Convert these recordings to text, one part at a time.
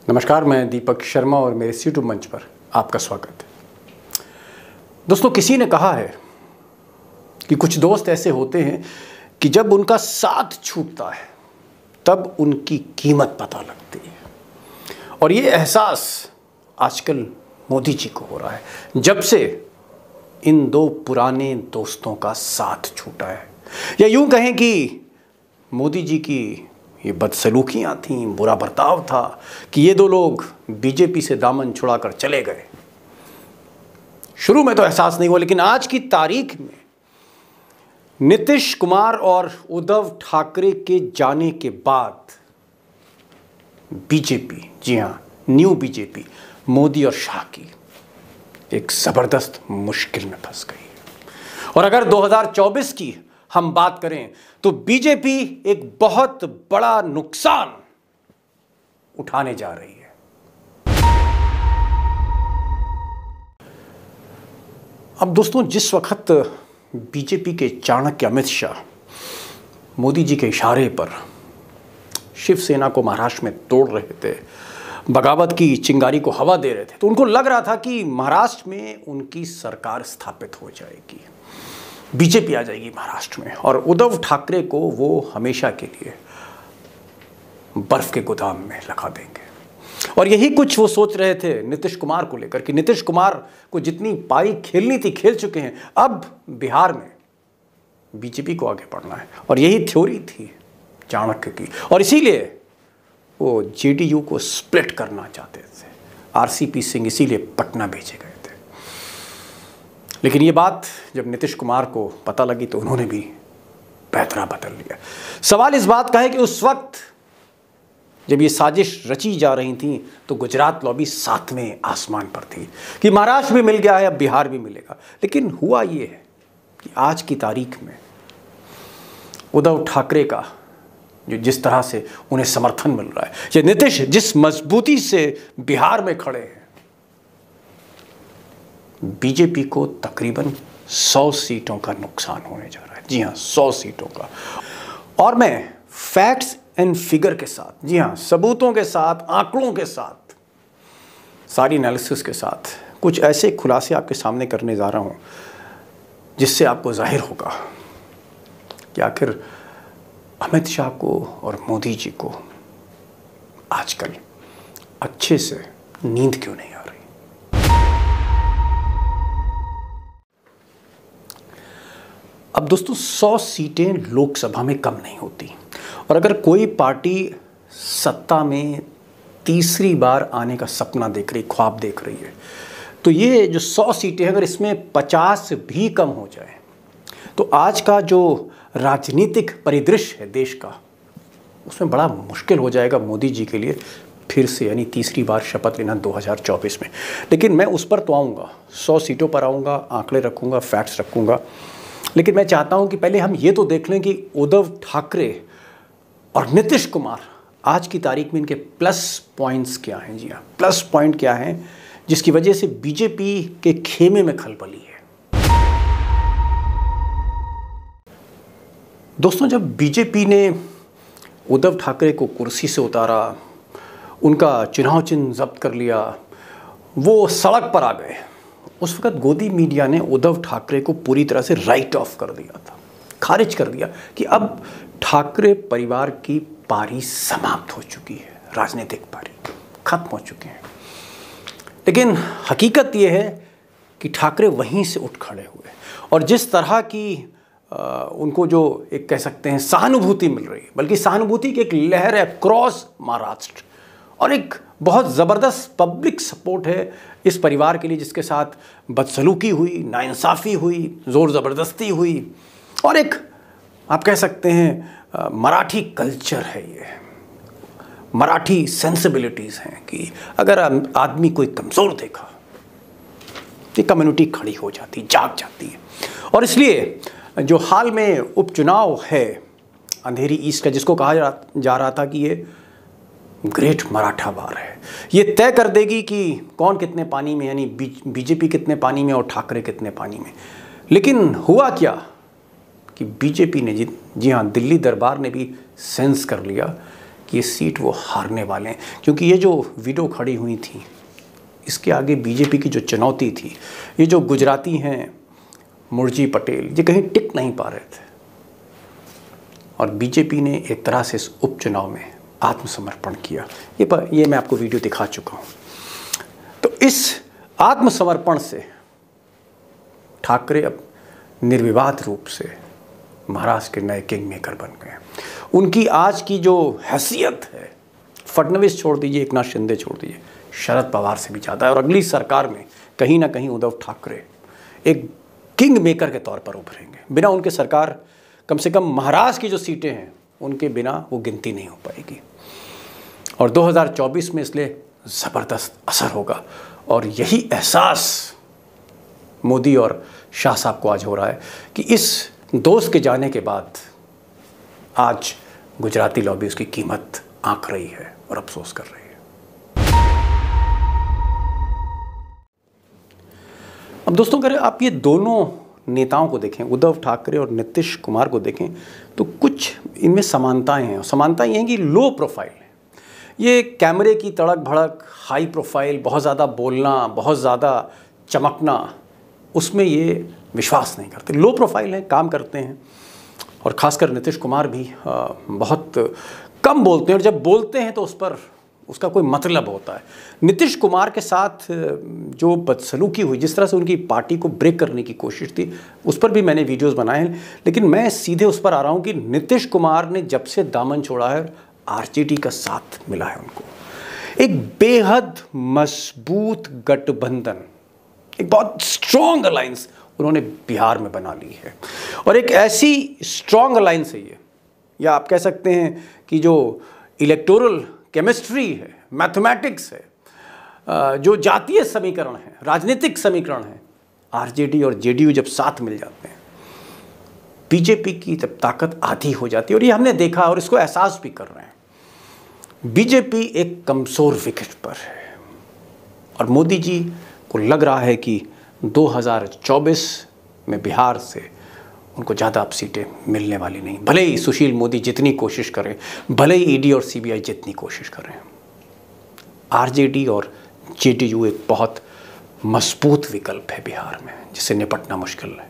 नमस्कार, मैं दीपक शर्मा और मेरे यूट्यूब मंच पर आपका स्वागत है। दोस्तों, किसी ने कहा है कि कुछ दोस्त ऐसे होते हैं कि जब उनका साथ छूटता है तब उनकी कीमत पता लगती है। और ये एहसास आजकल मोदी जी को हो रहा है जब से इन दो पुराने दोस्तों का साथ छूटा है, या यूं कहें कि मोदी जी की ये बदसलूकियाँ थीं, बुरा बर्ताव था कि ये दो लोग बीजेपी से दामन छुड़ाकर चले गए। शुरू में तो एहसास नहीं हुआ, लेकिन आज की तारीख में नीतीश कुमार और उद्धव ठाकरे के जाने के बाद बीजेपी, जी हाँ, न्यू बीजेपी, मोदी और शाह की एक ज़बरदस्त मुश्किल में फंस गई है। और अगर 2024 की हम बात करें तो बीजेपी एक बहुत बड़ा नुकसान उठाने जा रही है। अब दोस्तों, जिस वक्त बीजेपी के चाणक्य अमित शाह मोदी जी के इशारे पर शिवसेना को महाराष्ट्र में तोड़ रहे थे, बगावत की चिंगारी को हवा दे रहे थे, तो उनको लग रहा था कि महाराष्ट्र में उनकी सरकार स्थापित हो जाएगी, बीजेपी आ जाएगी महाराष्ट्र में, और उद्धव ठाकरे को वो हमेशा के लिए बर्फ के गोदाम में लगा देंगे। और यही कुछ वो सोच रहे थे नीतीश कुमार को लेकर कि नीतीश कुमार को जितनी पारी खेलनी थी खेल चुके हैं, अब बिहार में बीजेपी को आगे बढ़ना है। और यही थ्योरी थी चाणक्य की, और इसीलिए वो जेडीयू को स्प्लिट करना चाहते थे। आरसीपी सिंह इसीलिए पटना भेजे गए थे। लेकिन ये बात जब नीतीश कुमार को पता लगी तो उन्होंने भी पैतरा बदल लिया। सवाल इस बात का है कि उस वक्त जब ये साजिश रची जा रही थी तो गुजरात लॉबी 7वें आसमान पर थी कि महाराष्ट्र भी मिल गया है, अब बिहार भी मिलेगा। लेकिन हुआ ये है कि आज की तारीख में उद्धव ठाकरे का जो जिस तरह से उन्हें समर्थन मिल रहा है, ये नीतीश जिस मजबूती से बिहार में खड़े हैं, बीजेपी को तकरीबन 100 सीटों का नुकसान होने जा रहा है। जी हाँ, 100 सीटों का। और मैं फैक्ट्स एंड फिगर के साथ, जी हाँ, सबूतों के साथ, आंकड़ों के साथ, सारी एनालिसिस के साथ कुछ ऐसे खुलासे आपके सामने करने जा रहा हूं जिससे आपको जाहिर होगा कि आखिर अमित शाह को और मोदी जी को आजकल अच्छे से नींद क्यों नहीं आ रही। अब दोस्तों, 100 सीटें लोकसभा में कम नहीं होती, और अगर कोई पार्टी सत्ता में तीसरी बार आने का सपना देख रही, ख्वाब देख रही है, तो ये जो 100 सीटें, अगर इसमें 50 भी कम हो जाए तो आज का जो राजनीतिक परिदृश्य है देश का, उसमें बड़ा मुश्किल हो जाएगा मोदी जी के लिए फिर से, यानी तीसरी बार शपथ लेना 2024 में। लेकिन मैं उस पर तो आऊँगा, 100 सीटों पर आऊँगा, आंकड़े रखूँगा, फैक्ट्स रखूँगा। लेकिन मैं चाहता हूं कि पहले हम ये तो देख लें कि उद्धव ठाकरे और नीतीश कुमार आज की तारीख में इनके प्लस पॉइंट्स क्या हैं। जी हाँ, प्लस पॉइंट क्या हैं जिसकी वजह से बीजेपी के खेमे में खलबली है। दोस्तों, जब बीजेपी ने उद्धव ठाकरे को कुर्सी से उतारा, उनका चुनाव चिन्ह जब्त कर लिया, वो सड़क पर आ गए, उस वक्त गोदी मीडिया ने उद्धव ठाकरे को पूरी तरह से राइट ऑफ कर दिया था, खारिज कर दिया कि अब ठाकरे परिवार की पारी समाप्त हो चुकी है, राजनीतिक पारी खत्म हो चुके हैं। लेकिन हकीकत यह है कि ठाकरे वहीं से उठ खड़े हुए, और जिस तरह की उनको जो एक कह सकते हैं सहानुभूति मिल रही है, बल्कि सहानुभूति की एक लहर है क्रॉस महाराष्ट्र, और एक बहुत ज़बरदस्त पब्लिक सपोर्ट है इस परिवार के लिए जिसके साथ बदसलूकी हुई, नाइंसाफ़ी हुई, ज़ोर ज़बरदस्ती हुई, और एक आप कह सकते हैं मराठी कल्चर है, ये मराठी सेंसिबिलिटीज़ हैं कि अगर आदमी कोई कमज़ोर देखा तो कम्युनिटी खड़ी हो जाती, जाग जाती है। और इसलिए जो हाल में उपचुनाव है अंधेरी ईस्ट का, जिसको कहा जा रहा था कि ये ग्रेट मराठा वार है, ये तय कर देगी कि कौन कितने पानी में, यानी बीजेपी कितने पानी में और ठाकरे कितने पानी में। लेकिन हुआ क्या कि बीजेपी ने, जी हाँ, दिल्ली दरबार ने भी सेंस कर लिया कि ये सीट वो हारने वाले हैं, क्योंकि ये जो वीडियो खड़ी हुई थी इसके आगे बीजेपी की जो चुनौती थी, ये जो गुजराती हैं मुर्जी पटेल, ये कहीं टिक नहीं पा रहे थे और बीजेपी ने एक तरह से इस उपचुनाव में आत्मसमर्पण किया। ये मैं आपको वीडियो दिखा चुका हूँ। तो इस आत्मसमर्पण से ठाकरे अब निर्विवाद रूप से महाराष्ट्र के नए किंग मेकर बन गए। उनकी आज की जो हैसियत है, फडणवीस छोड़ दीजिए, एकनाथ शिंदे छोड़ दीजिए, शरद पवार से भी ज़्यादा है और अगली सरकार में कहीं ना कहीं उद्धव ठाकरे एक किंग मेकर के तौर पर उभरेंगे। बिना उनके सरकार कम से कम महाराष्ट्र की जो सीटें हैं उनके बिना वो गिनती नहीं हो पाएगी और 2024 में इसलिए ज़बरदस्त असर होगा और यही एहसास मोदी और शाह साहब को आज हो रहा है कि इस दोस्त के जाने के बाद आज गुजराती लॉबी उसकी कीमत आंक रही है और अफसोस कर रही है। अब दोस्तों अगर आप ये दोनों नेताओं को देखें, उद्धव ठाकरे और नीतीश कुमार को देखें, तो कुछ इनमें समानताएं हैं और समानताएं ये हैं कि लो प्रोफाइल है। ये कैमरे की तड़क भड़क, हाई प्रोफाइल, बहुत ज़्यादा बोलना, बहुत ज़्यादा चमकना, उसमें ये विश्वास नहीं करते। लो प्रोफाइल हैं, काम करते हैं और ख़ासकर नीतीश कुमार भी बहुत कम बोलते हैं और जब बोलते हैं तो उस पर उसका कोई मतलब होता है। नीतीश कुमार के साथ जो बदसलूकी हुई, जिस तरह से उनकी पार्टी को ब्रेक करने की कोशिश थी, उस पर भी मैंने वीडियोस बनाए हैं, लेकिन मैं सीधे उस पर आ रहा हूं कि नीतीश कुमार ने जब से दामन छोड़ा है, आरजेडी का साथ मिला है उनको, एक बेहद मजबूत गठबंधन, एक बहुत स्ट्रॉन्ग अलायंस उन्होंने बिहार में बना ली है और एक ऐसी स्ट्रॉन्ग अलायंस है ये, या आप कह सकते हैं कि जो इलेक्टोरल केमिस्ट्री है, मैथमेटिक्स है, जो जातीय समीकरण है, राजनीतिक समीकरण है, आरजेडी और जेडीयू जब साथ मिल जाते हैं, बीजेपी की जब ताकत आधी हो जाती है और ये हमने देखा और इसको एहसास भी कर रहे हैं। बीजेपी एक कमज़ोर विकेट पर है और मोदी जी को लग रहा है कि 2024 में बिहार से उनको ज़्यादा अब सीटें मिलने वाली नहीं, भले ही सुशील मोदी जितनी कोशिश करें, भले ही ईडी और सीबीआई जितनी कोशिश करें। आरजेडी और जेडीयू एक बहुत मजबूत विकल्प है बिहार में, जिससे निपटना मुश्किल है।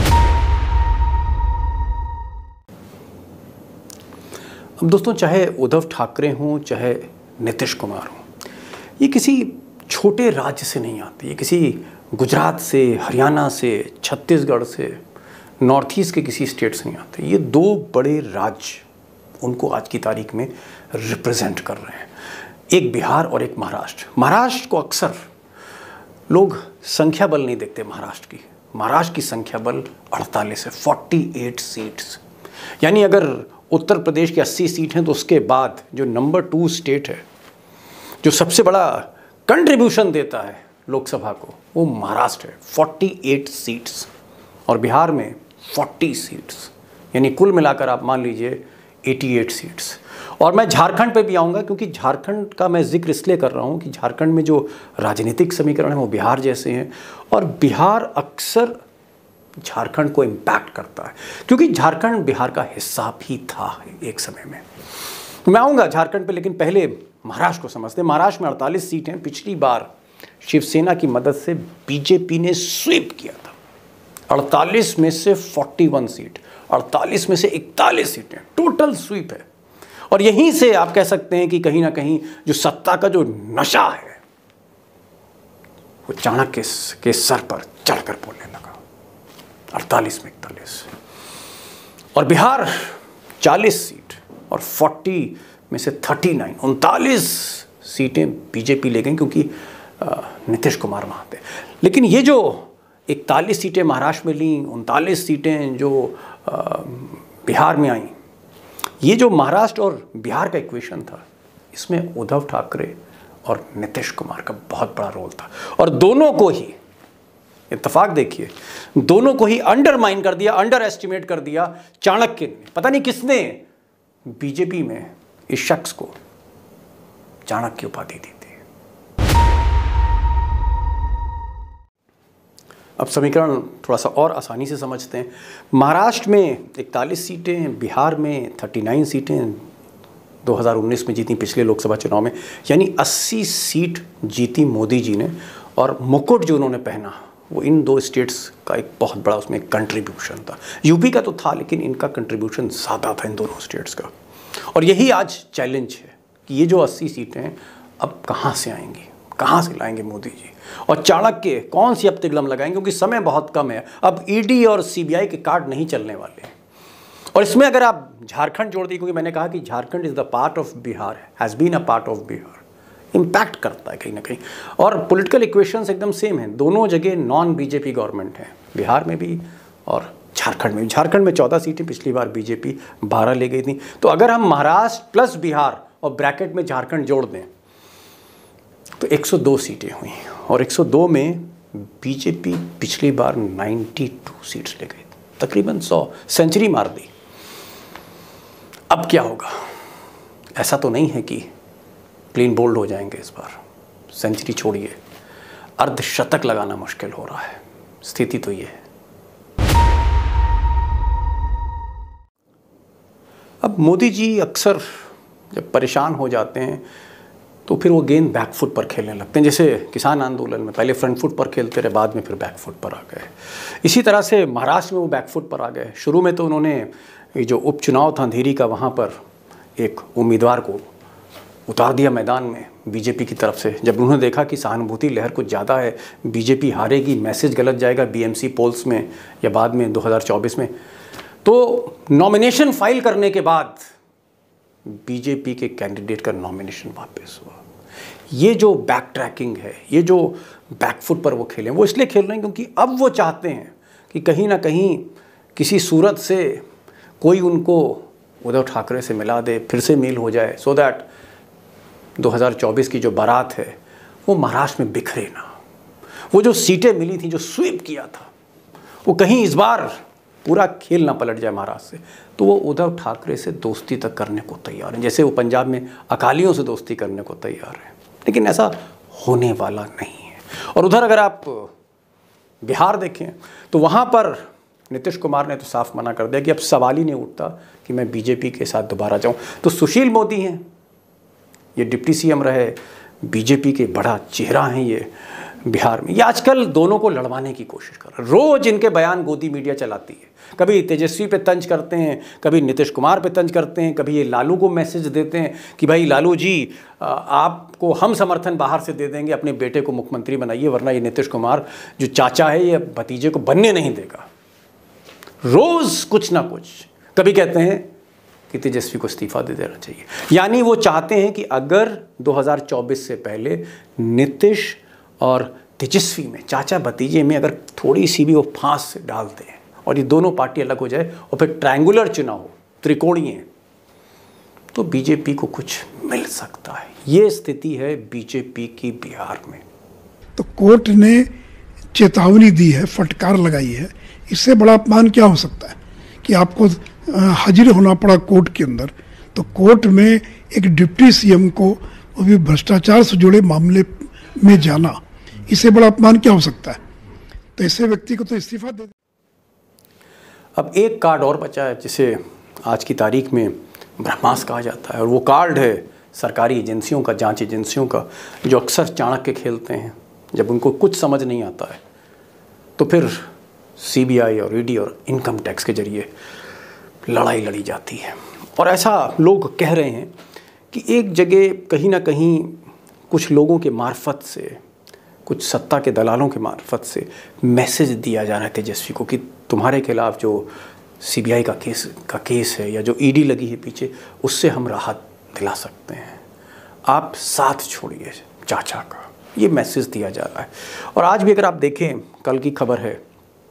अब दोस्तों, चाहे उद्धव ठाकरे हों, चाहे नीतीश कुमार हों, ये किसी छोटे राज्य से नहीं आते, ये किसी गुजरात से, हरियाणा से, छत्तीसगढ़ से, नॉर्थ ईस्ट के किसी स्टेट से नहीं आते। ये दो बड़े राज्य उनको आज की तारीख में रिप्रेजेंट कर रहे हैं, एक बिहार और एक महाराष्ट्र। महाराष्ट्र को अक्सर लोग संख्या बल नहीं देखते महाराष्ट्र की संख्या बल 48 है, 48 सीट्स। यानी अगर उत्तर प्रदेश की 80 सीट हैं तो उसके बाद जो नंबर 2 स्टेट है, जो सबसे बड़ा कंट्रीब्यूशन देता है लोकसभा को, वो महाराष्ट्र है, 48 सीट्स और बिहार में 40 सीट्स, यानी कुल मिलाकर आप मान लीजिए 88 सीट्स। और मैं झारखंड पे भी आऊँगा क्योंकि झारखंड का मैं जिक्र इसलिए कर रहा हूँ कि झारखंड में जो राजनीतिक समीकरण है वो बिहार जैसे हैं और बिहार अक्सर झारखंड को इम्पैक्ट करता है क्योंकि झारखंड बिहार का हिस्सा भी था एक समय में। मैं आऊँगा झारखंड पे, लेकिन पहले महाराष्ट्र को समझते हैं। महाराष्ट्र में 48 सीटें, पिछली बार शिवसेना की मदद से बीजेपी ने स्वीप किया था। 48 में से 41 सीट, 48 में से 41 सीटें, टोटल स्वीप है। और यहीं से आप कह सकते हैं कि कहीं ना कहीं जो सत्ता का जो नशा है वो चाणक्य के सर पर चढ़कर बोलने लगा। 48 में 41 और बिहार 40 सीट और 40 में से 39 सीटें बीजेपी ले गई क्योंकि नीतीश कुमार वहाँ थे। लेकिन ये जो 41 सीटें महाराष्ट्र में ली, 39 सीटें जो बिहार में आई, ये जो महाराष्ट्र और बिहार का इक्वेशन था, इसमें उद्धव ठाकरे और नीतीश कुमार का बहुत बड़ा रोल था। और दोनों को ही, इत्तेफाक देखिए, दोनों को ही अंडरमाइन कर दिया, अंडर एस्टिमेट कर दिया चाणक्य ने। पता नहीं किसने बीजेपी में इस शख्स को चाणक्य उपाधि दी थी। अब समीकरण थोड़ा सा और आसानी से समझते हैं। महाराष्ट्र में 41 सीटें, बिहार में 39 सीटें, 2019 में जीती, पिछले लोकसभा चुनाव में, यानी 80 सीट जीती मोदी जी ने। और मुकुट जो उन्होंने पहना वो इन 2 स्टेट्स का एक बहुत बड़ा उसमें कंट्रीब्यूशन था। यूपी का तो था, लेकिन इनका कंट्रीब्यूशन ज़्यादा था इन दोनों स्टेट्स का। और यही आज चैलेंज है कि ये जो 80 सीटें हैं अब कहाँ से आएंगी, कहाँ से लाएंगे मोदी जी, और चाणक्य कौन सी अब तिगड़म लगाएंगे, क्योंकि समय बहुत कम है। अब ईडी और सीबीआई के कार्ड नहीं चलने वाले हैं। और इसमें अगर आप झारखंड जोड़ दी, क्योंकि मैंने कहा कि Jharkhand is the part of Bihar, has been a part of Bihar, impact करता है कहीं ना कहीं। और पॉलिटिकल इक्वेशंस एकदम सेम हैं, दोनों जगह नॉन बीजेपी गवर्नमेंट है, बिहार में भी और झारखंड में भी। झारखंड में 14 सीटें, पिछली बार बीजेपी 12 ले गई थी। तो अगर हम महाराष्ट्र प्लस बिहार और ब्रैकेट में झारखंड जोड़ दें तो 102 सीटें हुई। और 102 में बीजेपी पिछली बार 92 सीट्स ले गई, तकरीबन 100, सेंचुरी मार दी। अब क्या होगा? ऐसा तो नहीं है कि क्लीन बोल्ड हो जाएंगे इस बार, सेंचुरी छोड़िए, अर्धशतक लगाना मुश्किल हो रहा है। स्थिति तो ये है। अब मोदी जी अक्सर जब परेशान हो जाते हैं तो फिर वो गेंद बैकफुट पर खेलने लगते हैं। जैसे किसान आंदोलन में पहले फ्रंट फुट पर खेलते रहे, बाद में फिर बैकफुट पर आ गए। इसी तरह से महाराष्ट्र में वो बैकफुट पर आ गए। शुरू में तो उन्होंने ये जो उपचुनाव था अंधेरी का, वहाँ पर एक उम्मीदवार को उतार दिया मैदान में बीजेपी की तरफ से। जब उन्होंने देखा कि सहानुभूति लहर कुछ ज़्यादा है, बीजेपी हारेगी, मैसेज गलत जाएगा बीएमसी पोल्स में या बाद में 2024 में, तो नॉमिनेशन फाइल करने के बाद बीजेपी के कैंडिडेट का नॉमिनेशन वापस हुआ। ये जो बैक ट्रैकिंग है, ये जो बैकफुट पर वो खेलें, वो इसलिए खेल रहे हैं क्योंकि अब वो चाहते हैं कि कहीं ना कहीं किसी सूरत से कोई उनको उद्धव ठाकरे से मिला दे, फिर से मेल हो जाए, सो दैट 2024 की जो बारात है वो महाराष्ट्र में बिखरे ना। वो जो सीटें मिली थी, जो स्वीप किया था, वो कहीं इस बार पूरा खेल ना पलट जाए महाराष्ट्र से। तो वो उद्धव ठाकरे से दोस्ती तक करने को तैयार हैं, जैसे वो पंजाब में अकालियों से दोस्ती करने को तैयार हैं। लेकिन ऐसा होने वाला नहीं है। और उधर अगर आप बिहार देखें तो वहाँ पर नीतीश कुमार ने तो साफ मना कर दिया कि अब सवाल ही नहीं उठता कि मैं बीजेपी के साथ दोबारा जाऊँ। तो सुशील मोदी हैं, ये डिप्टी सीएम रहे, बीजेपी के बड़ा चेहरा हैं ये बिहार में। ये आजकल दोनों को लड़वाने की कोशिश कर रहे हैं। रोज़ इनके बयान गोदी मीडिया चलाती है, कभी तेजस्वी पे तंज करते हैं, कभी नीतीश कुमार पे तंज करते हैं, कभी ये लालू को मैसेज देते हैं कि भाई लालू जी आपको हम समर्थन बाहर से दे देंगे, अपने बेटे को मुख्यमंत्री बनाइए, वरना ये नीतीश कुमार जो चाचा है ये भतीजे को बनने नहीं देगा। रोज़ कुछ ना कुछ, कभी कहते हैं कि तेजस्वी को इस्तीफा दे देना चाहिए। यानी वो चाहते हैं कि अगर 2024 से पहले नीतीश और तेजस्वी में, चाचा भतीजे में अगर थोड़ी सी भी वो फांस डालते हैं और ये दोनों पार्टी अलग हो जाए और फिर ट्रायंगुलर चुनाव हो, त्रिकोणीय, तो बीजेपी को कुछ मिल सकता है। ये स्थिति है बीजेपी की बिहार में। तो कोर्ट ने चेतावनी दी है, फटकार लगाई है। इससे बड़ा अपमान क्या हो सकता है कि आपको हाजिर होना पड़ा कोर्ट के अंदर। तो कोर्ट में एक डिप्टी सीएम को, वो भी भ्रष्टाचार से जुड़े मामले में जाना, इससे बड़ा अपमान क्या हो सकता है। तो ऐसे व्यक्ति को तो इस्तीफा दे। अब एक कार्ड और बचा है जिसे आज की तारीख में ब्रह्मास्त्र कहा जाता है, और वो कार्ड है सरकारी एजेंसियों का, जांच एजेंसियों का, जो अक्सर चाणक्य खेलते हैं। जब उनको कुछ समझ नहीं आता है तो फिर सीबीआई और ईडी और इनकम टैक्स के जरिए लड़ाई लड़ी जाती है। और ऐसा लोग कह रहे हैं कि एक जगह कहीं ना कहीं कुछ लोगों के मार्फत से, कुछ सत्ता के दलालों के मार्फत से मैसेज दिया जा रहा है तेजस्वी को कि तुम्हारे खिलाफ जो सीबीआई का केस है या जो ईडी लगी है पीछे, उससे हम राहत दिला सकते हैं, आप साथ छोड़िए चाचा का। ये मैसेज दिया जा रहा है। और आज भी अगर आप देखें, कल की खबर है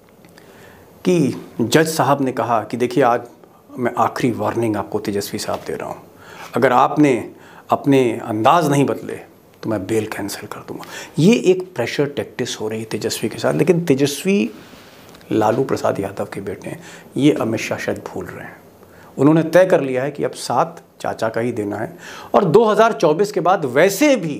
कि जज साहब ने कहा कि देखिए आज मैं आखिरी वार्निंग आपको तेजस्वी साहब दे रहा हूँ, अगर आपने अपने अंदाज नहीं बदले तो मैं बेल कैंसिल कर दूंगा। ये एक प्रेशर टैक्टिस हो रही है तेजस्वी के साथ। लेकिन तेजस्वी लालू प्रसाद यादव के बेटे हैं, ये अमित शाह शायद भूल रहे हैं। उन्होंने तय कर लिया है कि अब साथ चाचा का ही देना है, और 2024 के बाद वैसे भी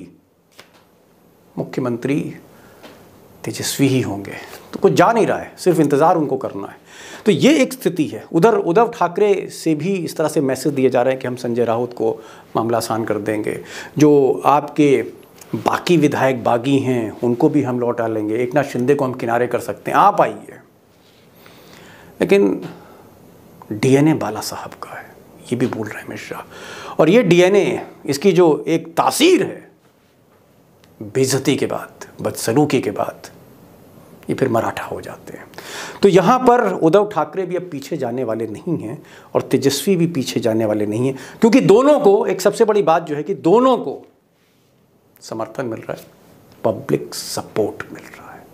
मुख्यमंत्री तेजस्वी ही होंगे। तो कुछ जा नहीं रहा है, सिर्फ इंतज़ार उनको करना है। तो ये एक स्थिति है। उधर उद्धव ठाकरे से भी इस तरह से मैसेज दिए जा रहे हैं कि हम संजय राउत को मामला आसान कर देंगे, जो आपके बाकी विधायक बागी हैं उनको भी हम लौटा लेंगे, एकनाथ शिंदे को हम किनारे कर सकते हैं, आप आइए। लेकिन डीएनए बाला साहब का है, ये भी बोल रहे हैं मिश्रा, और ये डीएनए, इसकी जो एक तासीर है बेइज्जती के बाद, बदसलूकी के बाद, ये फिर मराठा हो जाते हैं। तो यहाँ पर उद्धव ठाकरे भी अब पीछे जाने वाले नहीं हैं और तेजस्वी भी पीछे जाने वाले नहीं हैं, क्योंकि दोनों को एक सबसे बड़ी बात जो है कि दोनों को समर्थन मिल रहा है, पब्लिक सपोर्ट मिल रहा है।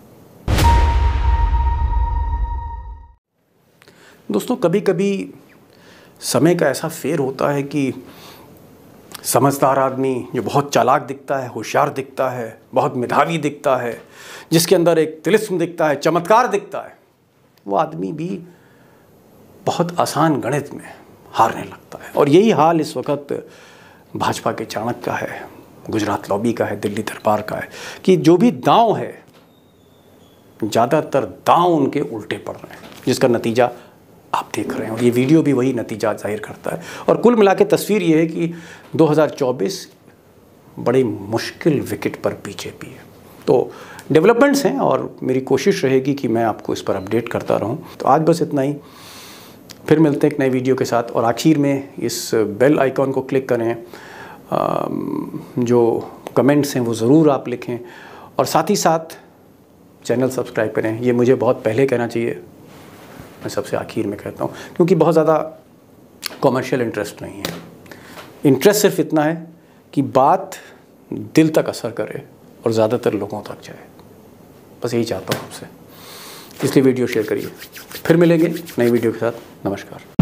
दोस्तों, कभी कभी समय का ऐसा फेर होता है कि समझदार आदमी जो बहुत चालाक दिखता है, होशियार दिखता है, बहुत मेधावी दिखता है, जिसके अंदर एक तिलिस्म दिखता है, चमत्कार दिखता है, वो आदमी भी बहुत आसान गणित में हारने लगता है। और यही हाल इस वक्त भाजपा के चाणक्य का है, गुजरात लॉबी का है, दिल्ली दरबार का है, कि जो भी दांव है, ज़्यादातर दांव उनके उल्टे पड़ रहे हैं, जिसका नतीजा आप देख रहे हैं। और ये वीडियो भी वही नतीजा जाहिर करता है। और कुल मिला के तस्वीर ये है कि 2024 बड़ी मुश्किल विकेट पर बीजेपी है। तो डेवलपमेंट्स हैं और मेरी कोशिश रहेगी कि मैं आपको इस पर अपडेट करता रहूं। तो आज बस इतना ही, फिर मिलते हैं एक नए वीडियो के साथ। और आखिर में इस बेल आइकॉन को क्लिक करें, जो कमेंट्स हैं वो ज़रूर आप लिखें, और साथ ही साथ चैनल सब्सक्राइब करें। ये मुझे बहुत पहले कहना चाहिए, मैं सबसे आखिर में कहता हूँ, क्योंकि बहुत ज़्यादा कॉमर्शियल इंटरेस्ट नहीं है। इंटरेस्ट सिर्फ इतना है कि बात दिल तक असर करे और ज़्यादातर लोगों तक जाए, बस यही चाहता हूँ आपसे। इसलिए वीडियो शेयर करिए। फिर मिलेंगे नई वीडियो के साथ। नमस्कार।